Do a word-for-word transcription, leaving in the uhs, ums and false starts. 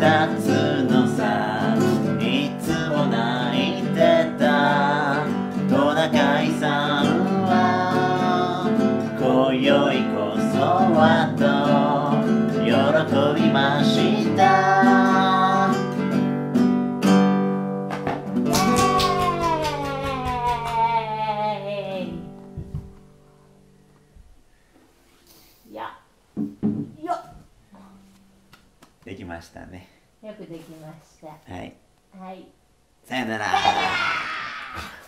たつのさ、いつも泣いてたトナカイさんは今宵こそはと喜びました。 いやよっ、 できましたね。 よくできました。 はい、 はい。 さよなら。